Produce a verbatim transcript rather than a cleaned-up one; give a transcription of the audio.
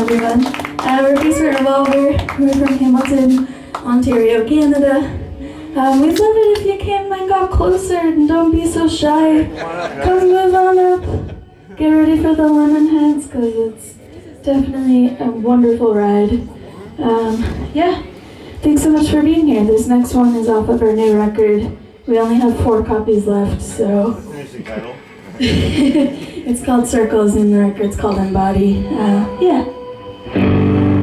everyone. Uh, we're Basement Revolver. We're from Hamilton, Ontario, Canada. Um, we'd love it if you came and got closer and don't be so shy. Come move on up. Get ready for the lemon heads because it's definitely a wonderful ride. Um, yeah, thanks so much for being here. This next one is off of our new record. We only have four copies left, so. Finish the title. It's called Circles and the record's called Embody. Uh, yeah.